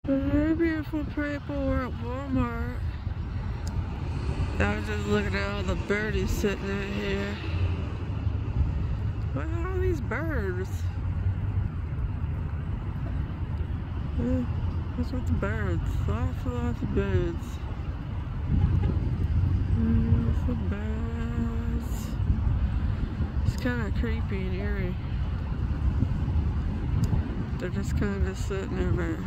Very beautiful people. We're at Walmart. I was just looking at all the birdies sitting in here. What are all these birds? What's with the birds? Lots of birds. Lots of birds. It's kind of creepy and eerie. They're just kind of sitting there.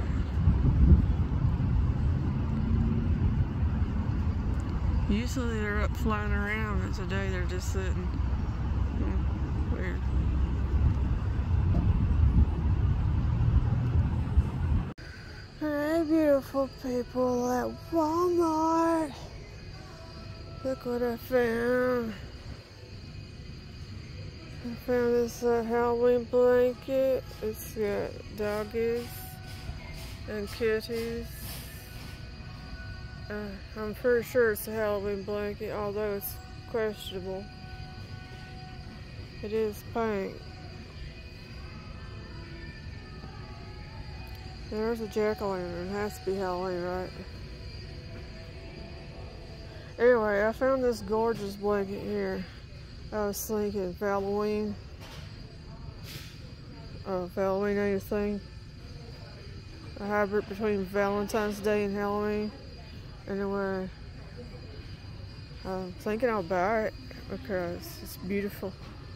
Usually they're up flying around, and today they're just sitting. Weird. Alright, beautiful people at Walmart. Look what I found. I found this Halloween blanket. It's got doggies and kitties. I'm pretty sure it's a Halloween blanket, although it's questionable. It is pink. There's a jack-o'-lantern. It has to be Halloween, right? Anyway, I found this gorgeous blanket here. I was thinking Halloween. Halloween anything. A hybrid between Valentine's Day and Halloween. Anyway, I'm thinking I'll buy it because it's beautiful.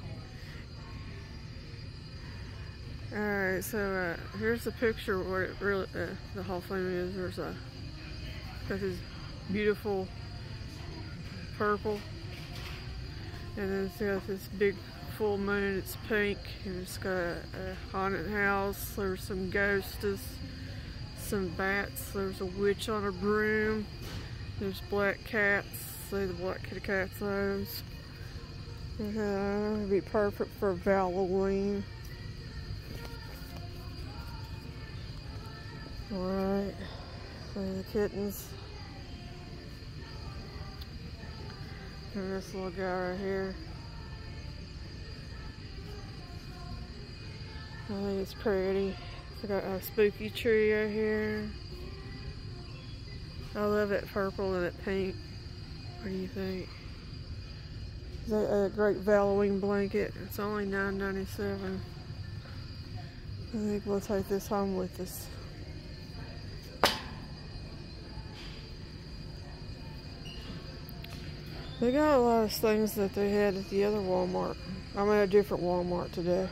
Alright, so here's a picture of what it really, the whole thing is. There's got this beautiful purple, and then it's got this big full moon. It's pink, and it's got a haunted house. There's some ghosts, some bats. There's a witch on a broom. There's black cats. See the black kitty cats, those. It'd be perfect for Halloween. Alright, see the kittens. And this little guy right here. I think it's pretty. It's got a spooky tree right here. I love that purple and that pink. What do you think? It's a great Halloween blanket. It's only $9.97. I think we'll take this home with us. They got a lot of things that they had at the other Walmart. I'm at a different Walmart today.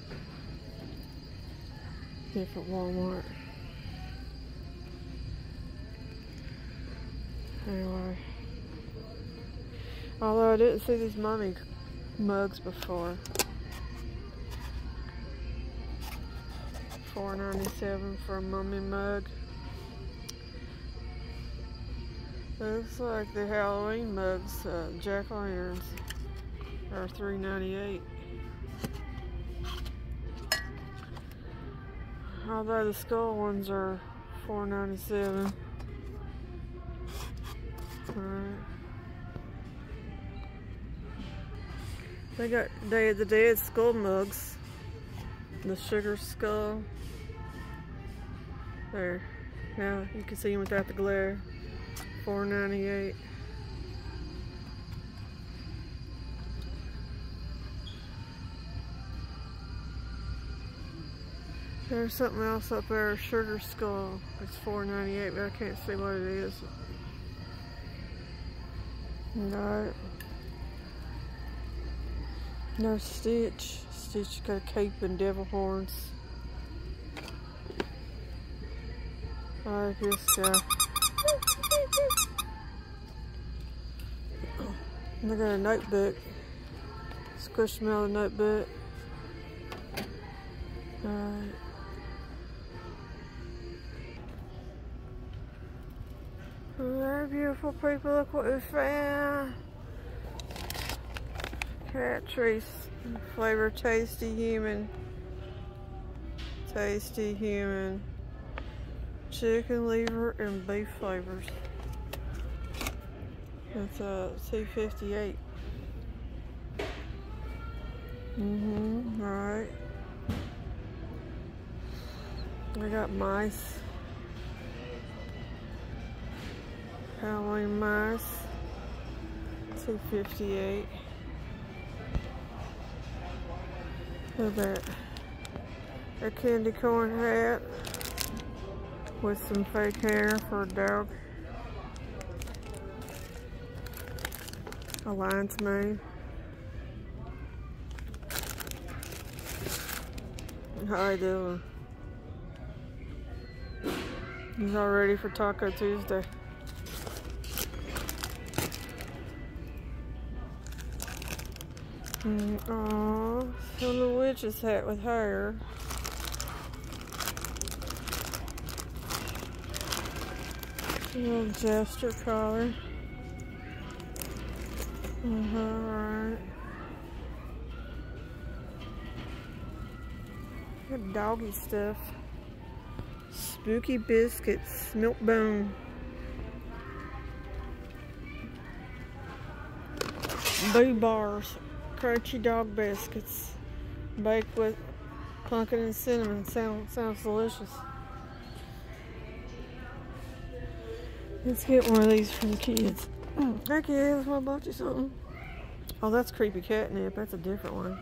Different Walmart. Anyway. Although I didn't see these mummy mugs before. $4.97 for a mummy mug. Looks like the Halloween mugs, jack-o'-lanterns, are $3.98. Although the skull ones are $4.97. Alright. They got Day of the Dead skull mugs. The sugar skull. There. Now you can see them without the glare. $4.98. There's something else up there, a sugar skull. It's $4.98, but I can't see what it is. Alright. There's Stitch. Stitch got a cape and devil horns. I like this guy. And I got a notebook. Squishmallow notebook. Alright. Very beautiful people, look what we found. Cat trees, flavor tasty human. Tasty human. Chicken liver and beef flavors. It's $2.58. Alright. I got mice. Halloween mice. $2.58. Look at that. A candy corn hat with some fake hair for a dog. A lion's mane. How you doing? He's all ready for Taco Tuesday. Aww, from the witch's hat with hair. A little jester collar. Right. Got doggy stuff. Spooky biscuits, milk bone. Boo bars, crunchy dog biscuits, baked with pumpkin and cinnamon. Sounds delicious. Let's get one of these for the kids. Hey kids, I bought you something. Oh, that's creepy catnip. That's a different one.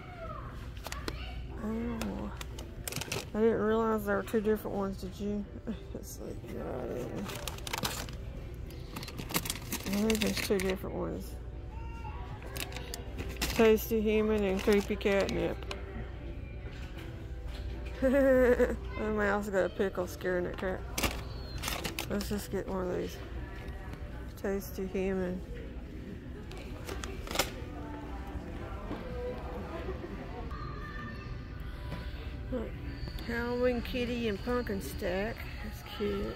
Oh, I didn't realize there were two different ones. Did you? It's like, no, I didn't. I think there's two different ones. Tasty human and creepy catnip. The mouse got a pickle scaring that cat. Let's just get one of these. Tasty human. Halloween kitty and pumpkin stack. That's cute.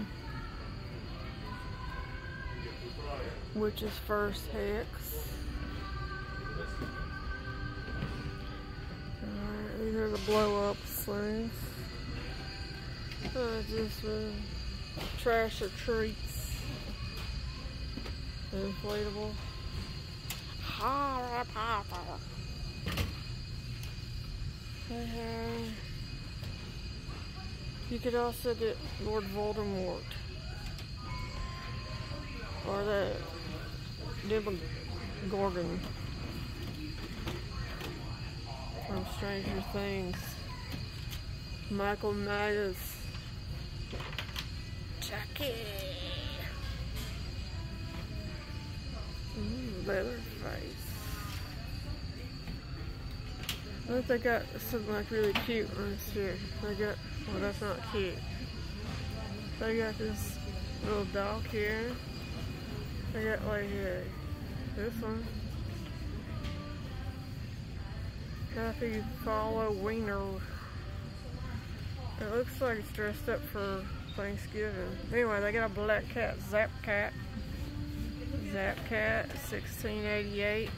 Witch's first hex. Alright, these are the blow up things. Just trash or treats. Inflatable. You could also get Lord Voldemort. Or the Demogorgon from Stranger Things. Michael Myers. Chucky. Leatherface. Look, they got some like really cute ones here. They got, well, that's not cute. They got this little dog here. They got like this one. Happy Follow Wiener. It looks like it's dressed up for Thanksgiving. Anyway, they got a black cat, Zap Cat. Zap Cat, $16.88.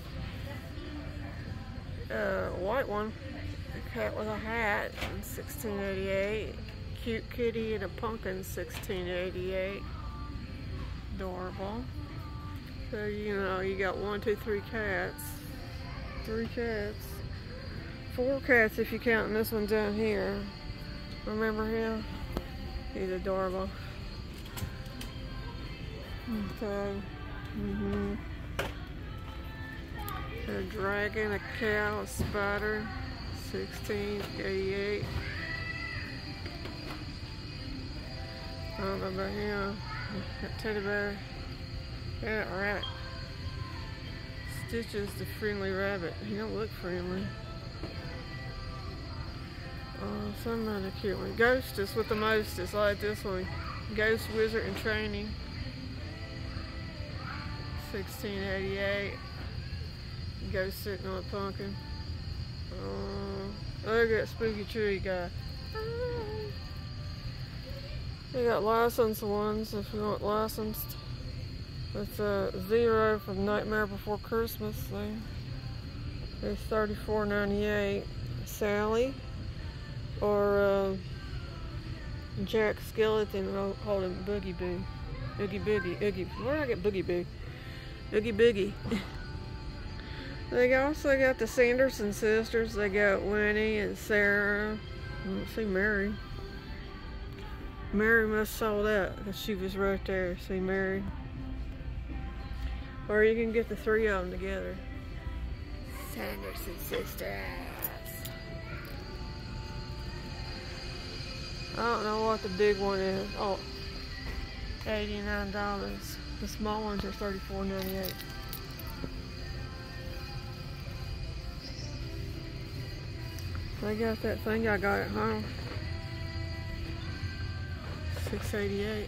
White one, a cat with a hat, $16.88. Cute kitty and a pumpkin, $16.88. Adorable. So you know you got 1, 2, 3 cats. 3 cats. 4 cats if you count this one down here. Remember him? He's adorable. Okay. A dragon, a cow, a spider, $16.88. I don't know about him. That teddy bear. Yeah, rabbit. Stitches the friendly rabbit. He don't look friendly. Oh, some other cute one. Ghostess with the mostest. I like this one. Ghost Wizard in Training. $16.88. Ghost sitting on a pumpkin. Look at that spooky tree guy. They got licensed ones if you want licensed. It's a Zero from Nightmare Before Christmas thing. It's $34.98. Sally or Jack Skeleton holding Boogie Boo. Oogie Boogie. Oogie. Where did I get Boogie Boo? Oogie Boogie. They also got the Sanderson sisters. They got Winnie and Sarah. I don't see Mary. Mary must have sold out because she was right there. See Mary? Or you can get the 3 of them together. Sanderson sisters. I don't know what the big one is. Oh, $89. The small ones are $34.98. I got that thing I got at home. $6.88.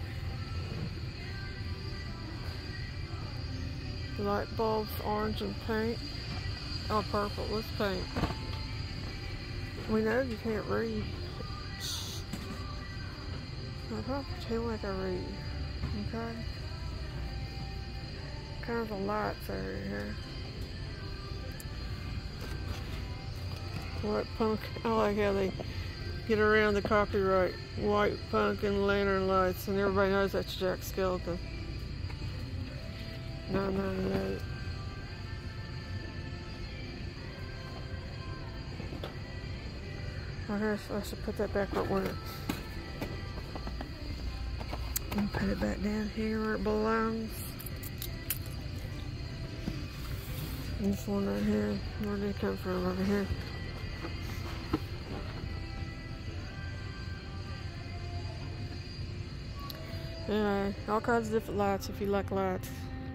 Light bulbs, orange and pink. Oh, purple. Let's paint. We know you can't read. I'll pretend like I read. Okay? Kinds of lights over here. White pumpkin. I like how they get around the copyright. White pumpkin lantern lights, and everybody knows that's Jack Skellington. $9.98. I should put that back where it went. And put it back down here where it belongs. This one right here. Where did it come from? Over here. Anyway, all kinds of different lights if you like lights.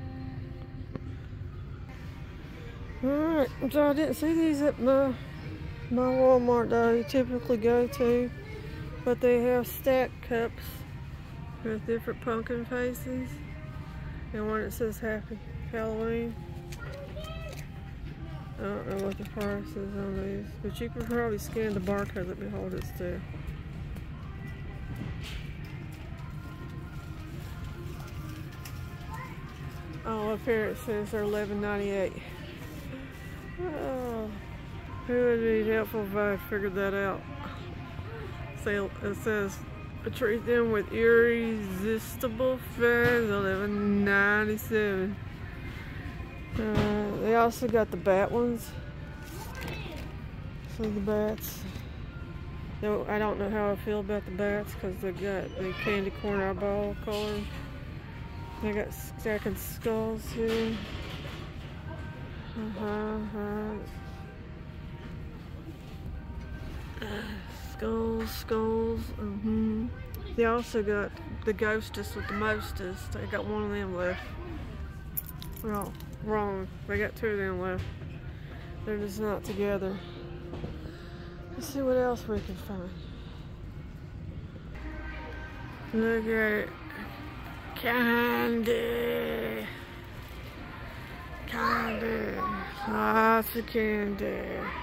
Alright, so I didn't see these at my Walmart that I typically go to, but they have stacked cups with different pumpkin faces and one that says Happy Halloween. I don't know what the price is on these, but you can probably scan the barcode. Let me hold this too. Oh, up here it says they're $11.98. Oh, who would be helpful if I figured that out? It says, treat them with irresistible fans, $11.97. They also got the bat ones. So the bats. No, I don't know how I feel about the bats because they got the candy corn eyeball color. They got stacking skulls here. Skulls. They also got the ghostest with the mostest. They got one of them left. Well, wrong. They got 2 of them left. They're just not together. Let's see what else we can find. Look at it. Candy. Lots of candy.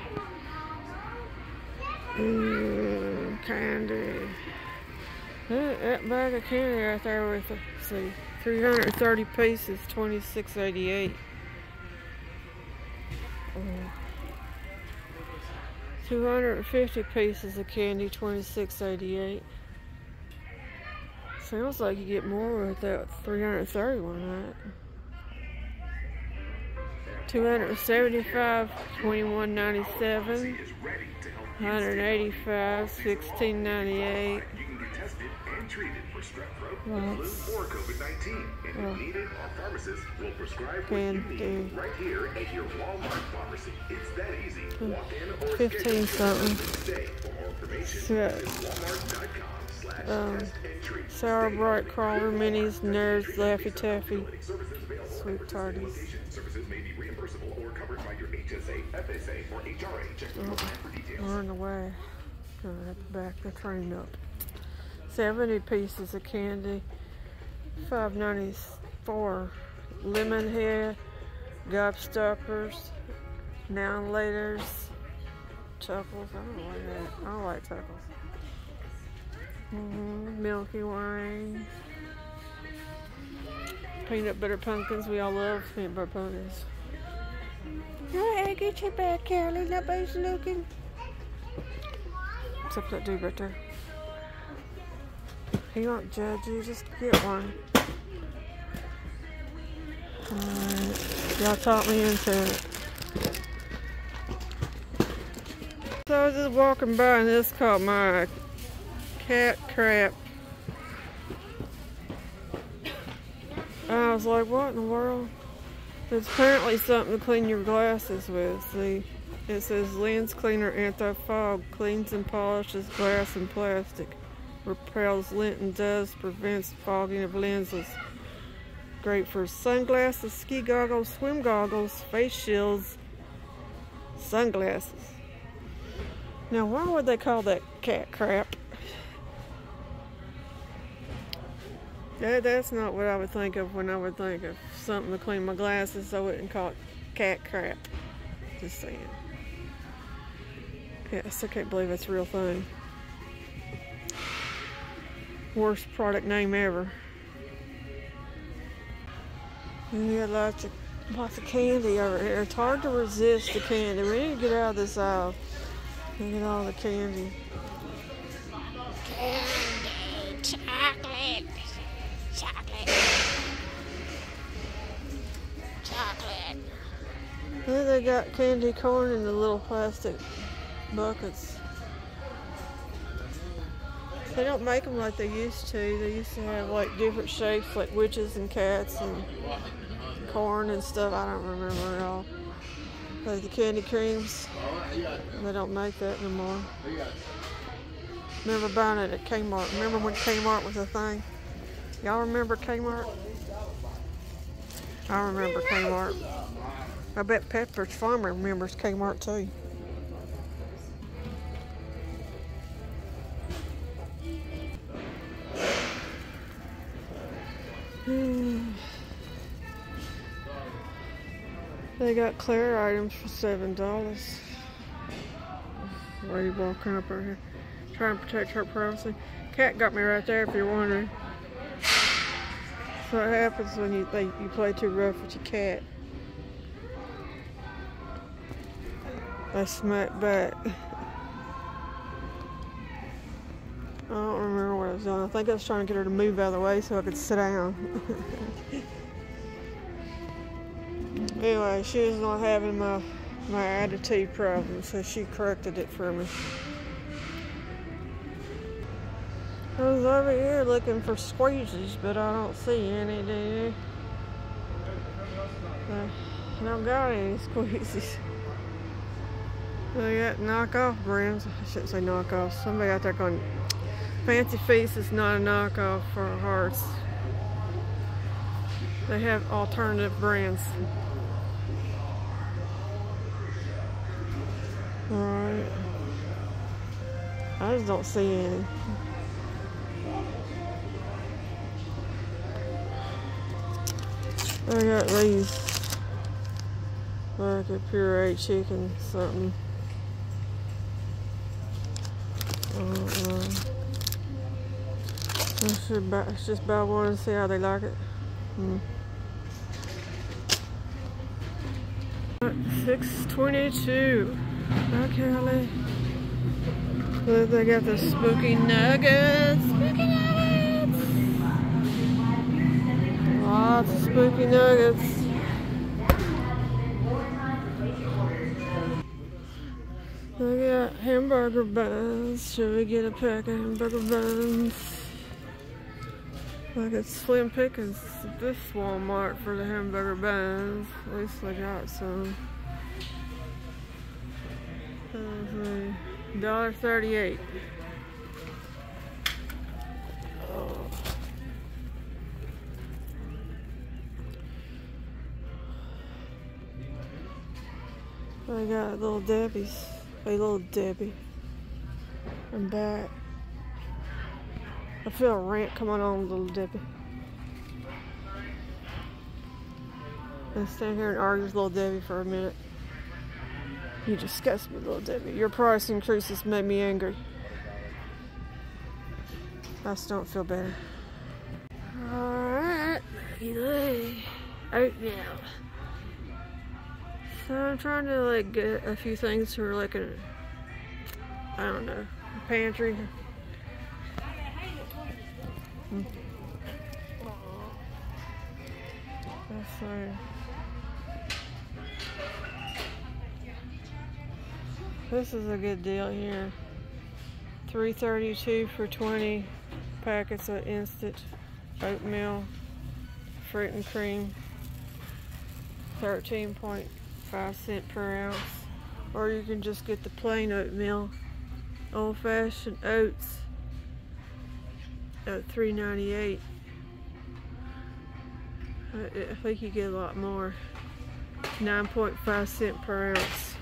Candy. That bag of candy right there with, let's see, 330 pieces, $26.88. 250 pieces of candy, $26.88. Sounds like you get more with that 331, right? 275, $21.97. 185, $16.98. Candy. Right here at your Walmart pharmacy. It's that easy. Walk in or 15 something. Sour Bright Crawler Minis, Nerds, Laffy Taffy, Sweet Tardies. We're on the way. Gonna have to back the train up. 70 pieces of candy, $5.94. Lemon head, gobstoppers, now and laters, chuckles. I don't like chuckles. Milky Way, peanut butter pumpkins. We all love peanut butter pumpkins. Alright, get your back, Carly. Nobody's looking. Except that dude right there. He won't judge you. Just get one. Alright. Y'all taught me into it. So I was just walking by and this caught my eye. Cat crap. I was like, what in the world? It's apparently something to clean your glasses with. See, it says lens cleaner anti-fog, cleans and polishes glass and plastic, repels lint and dust, prevents fogging of lenses. Great for sunglasses, ski goggles, swim goggles, face shields, sunglasses. Now, why would they call that cat crap? That's not what I would think of when I would think of something to clean my glasses. I wouldn't call it cat crap. Just saying. Yes, I can't believe that's a real thing. Worst product name ever. And we got lots of candy over here. It's hard to resist the candy. We need to get out of this aisle and get all the candy. Candy, chocolate, chocolate, chocolate. And they got candy corn in the little plastic buckets. They don't make them like they used to. They used to have like different shapes, like witches and cats and corn and stuff. I don't remember it all. Like the candy creams, they don't make that anymore. Remember buying it at Kmart. Remember when Kmart was a thing? Y'all remember Kmart? I remember Kmart. I bet Pepperidge Farmer remembers Kmart too. They got Claire items for $7. Lady walking up over here, trying to protect her privacy. Cat got me right there, if you're wondering. So what happens when you think you play too rough with your cat? They smack back. I don't remember what I was doing. I think I was trying to get her to move out of the way so I could sit down. Anyway, she was not having my attitude problem, so she corrected it for me. I was over here looking for squeezies, but I don't see any, do you? I don't got any squeezies. They got knockoff brands. I shouldn't say knockoff. Somebody out there going, Fancy Feast is not a knockoff for Hearts. They have alternative brands. Alright. I just don't see any. I got these. Like a pureed chicken something. I don't know. Let's just buy one and see how they like it. $6.22. Hi, Kelly. Look, they got the spooky nuggets. Spooky nuggets. Lots of spooky nuggets. They got hamburger buns. Should we get a pack of hamburger buns? Like it's slim pickings at this Walmart for the hamburger buns. At least I got some. $1.38. Oh. I got Little Debbie's. Hey, Little Debbie. I'm back. I feel a rant coming on, Little Debbie. Let's stand here and argue with Little Debbie for a minute. You disgust me, Little Debbie. Your price increases made me angry. I still don't feel better. Alright, oatmeal. So I'm trying to like get a few things for like a, I don't know, pantry. Let's see. This is a good deal here. $3.32 for 20 packets of instant oatmeal, fruit and cream. 13.5 cents per ounce. Or you can just get the plain oatmeal, old-fashioned oats at $3.98. I think you get a lot more. 9.5 cents per ounce.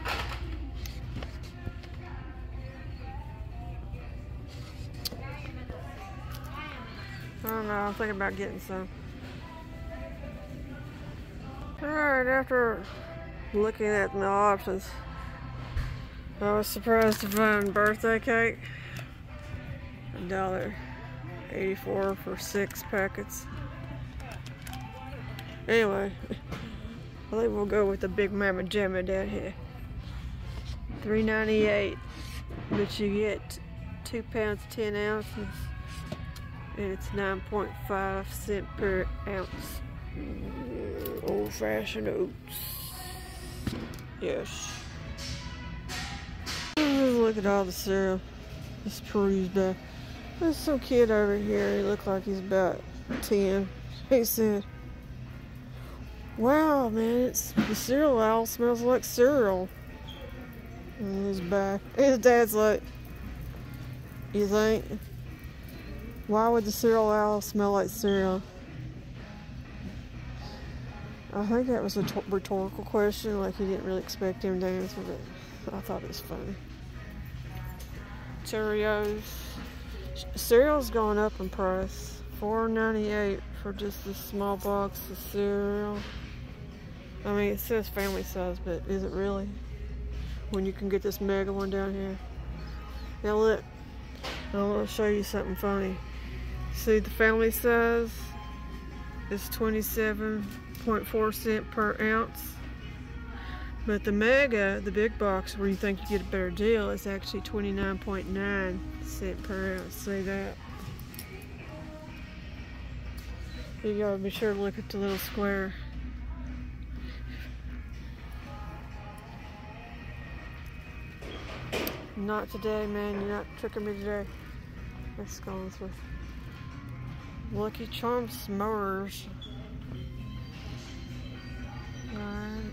I don't know, I'm thinking about getting some. Alright, after looking at the options, I was surprised to find birthday cake. $1.84 for 6 packets. Anyway, I think we'll go with the Big Mama Jamma down here. $3.98, but you get 2 pounds 10 ounces, and it's 9.5 cents per ounce. Old-fashioned oats. Yes. Look at all the cereal. This peruse back. There's some kid over here. He looked like he's about 10. He said, "Wow, man, the cereal aisle smells like cereal." And his back. And his dad's like, "You think? Why would the cereal aisle smell like cereal?" I think that was a rhetorical question, like he didn't really expect him to answer, but I thought it was funny. Cheerios. Cereal's going up in price. $4.98 for just this small box of cereal. I mean, it says family size, but is it really? When you can get this mega one down here. Now look, I want to show you something funny. See, the family size is 27.4 cents per ounce. But the mega, the big box where you think you get a better deal, is actually 29.9 cents per ounce. See that? You gotta be sure to look at the little square. Not today, man. You're not tricking me today. Let's go with Lucky Charms s'mores. Alright.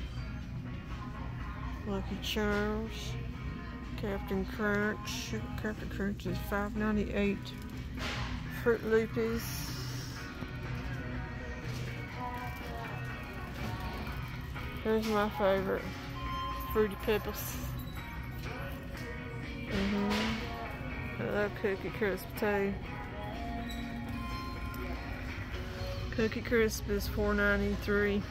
Lucky Charms. Captain Crunch. Captain Crunch is $5.98. Fruit Loopies. Here's my favorite. Fruity Pebbles. I love Cookie Crisp too. Cookie Crisp is $4.93.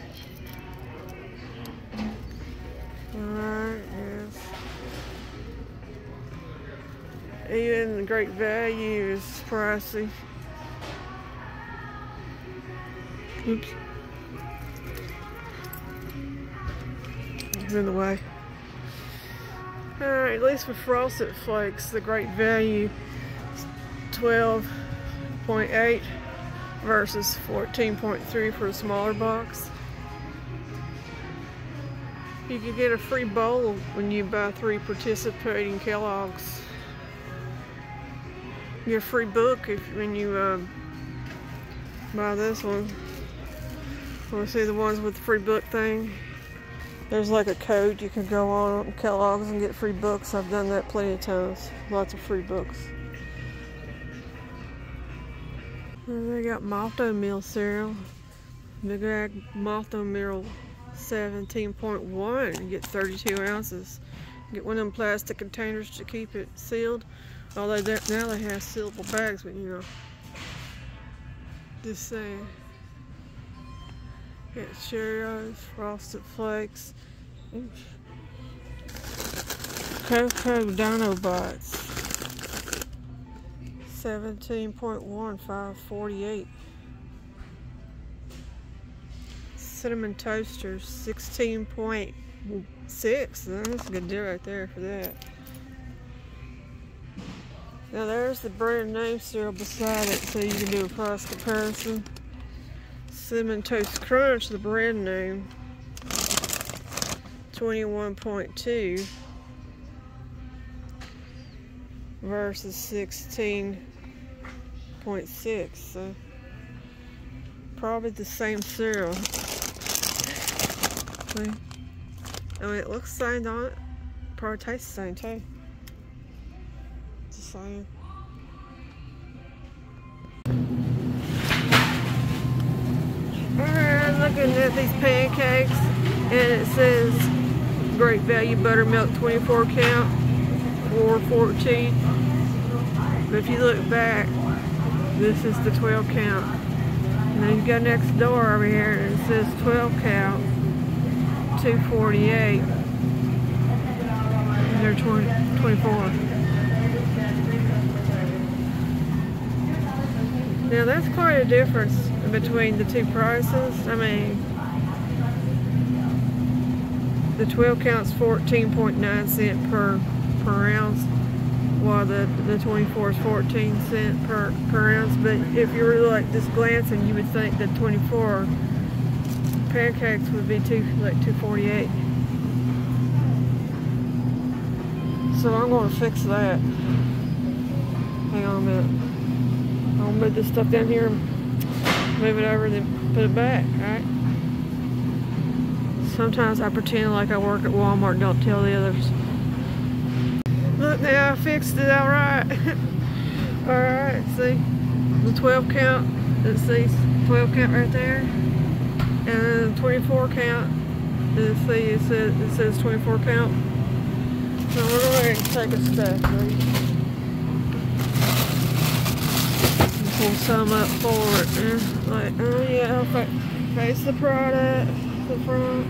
Alright, yes. Even the Great Value is pricey. Oops. It's in the way. Alright, at least with Frosted Flakes, the Great Value is 12.8 versus 14.3 for a smaller box. You can get a free bowl when you buy 3 participating Kellogg's. You get a free book when you buy this one. Want to see the ones with the free book thing? There's like a code you can go on Kellogg's and get free books. I've done that plenty of times. Lots of free books. And they got malto meal cereal. Big Ag malto meal 17.1. You get 32 ounces. Get one of them plastic containers to keep it sealed. Although now they have sealable bags, but you know. Just saying. Got Cheerios, Frosted Flakes, Cocoa Dinobots, 17.1, $5.48. Cinnamon Toasters, 16.6. That's a good deal right there for that. Now there's the brand name cereal beside it, so you can do a price comparison. Cinnamon Toast Crunch, the brand name, 21.2 versus 16.6. So probably the same cereal. See? I mean, it looks the same, don't it? Probably tastes the same too. Just saying. Alright, looking at these pancakes, and it says Great Value Buttermilk 24 count, $4.14. But if you look back, this is the 12 count. And then you go next door over here, and it says 12 count, $2.48. And they're 24. Now that's quite a difference between the two prices. I mean, the 12 counts 14.9 cents per ounce, while the 24 is 14 cents per ounce. But if you were like just glancing, you would think that 24 pancakes would be like $2.48. So I'm going to fix that. Hang on a minute. I'll move this stuff down here and move it over and then put it back, alright? Sometimes I pretend like I work at Walmart and don't tell the others. Look, now I fixed it alright. Alright, see? The 12 count, it says 12 count right there. And the 24 count, see, it says 24 count. So we're going to take a step, please. Pull some up forward. Like, oh yeah, face the product, the front.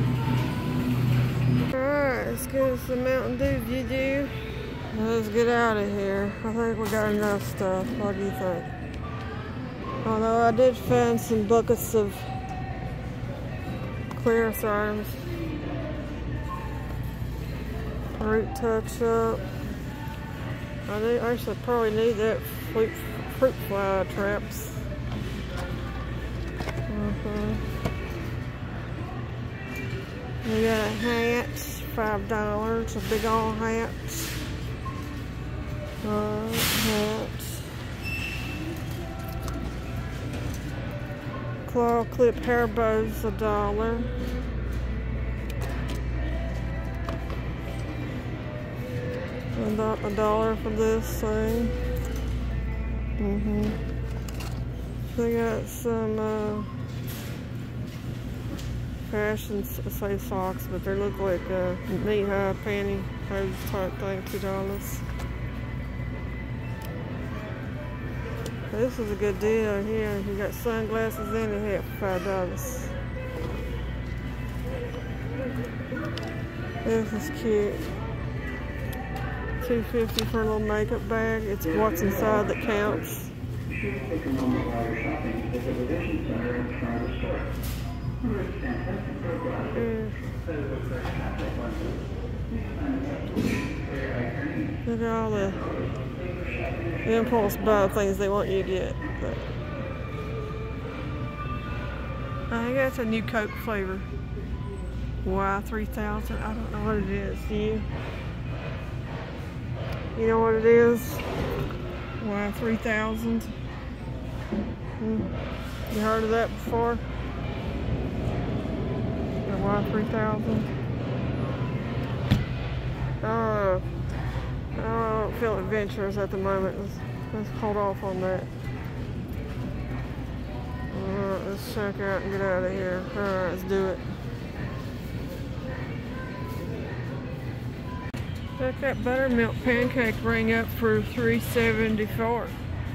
Alright, let's get us some Mountain Dew. Let's get out of here. I think we got enough stuff. What do you think? Although I did find some buckets of clearance items. Fruit touch-up. I actually probably need that fruit fly traps. We got a hat, $5, a big old hat. Hat. Claw clip hair bows, $1. $1 for this thing. They got some fashion, say socks, but they look like knee-high pantyhose type thing, $2. This is a good deal here. You got sunglasses and a hat for $5. This is cute. $2.50 for a little makeup bag. It's what's inside that counts. Take a moment while you're shopping to visit the Vision Center in front of the store. It's fantastic for glasses. Look at all the impulse buy things they want you to get. But I think that's a new Coke flavor. Y3000. I don't know what it is. Do you? You know what it is? Y3000. You heard of that before? The Y3000. I don't feel adventurous at the moment. Let's hold off on that. Alright, let's check out and get out of here. Alright, let's do it. Got that buttermilk pancake ring up for $3.74.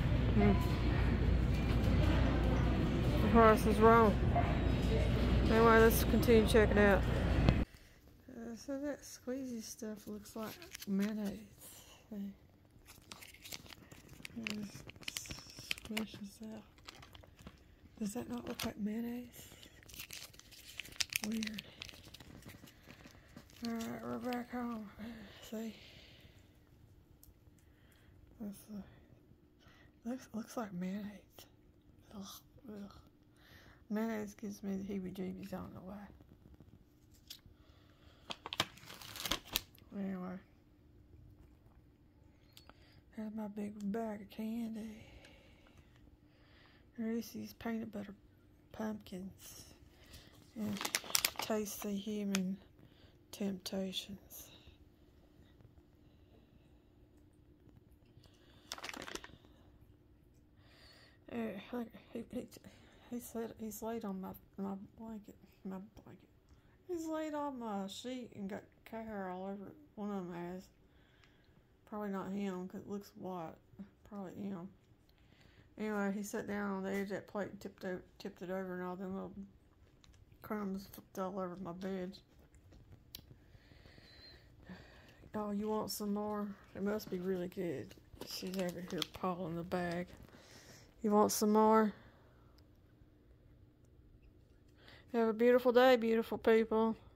The price is wrong. Anyway, let's continue checking out. So that squeezy stuff looks like mayonnaise. Squish this out. Does that not look like mayonnaise? Weird. Alright, we're back home. See? Looks like mayonnaise. Ugh. Mayonnaise gives me the heebie-jeebies, I don't know why. Anyway. Here's my big bag of candy. Reese's peanut butter pumpkins. And tasty human temptations. Look, he said he's laid on my blanket. He's laid on my sheet and got cat hair all over it. One of them has. Probably not him because it looks white. Probably him. Anyway, he sat down on the edge of that plate and tipped it over, and all them little crumbs flipped all over my bed. Oh, you want some more? It must be really good. She's over here pawing the bag. You want some more? Have a beautiful day, beautiful people.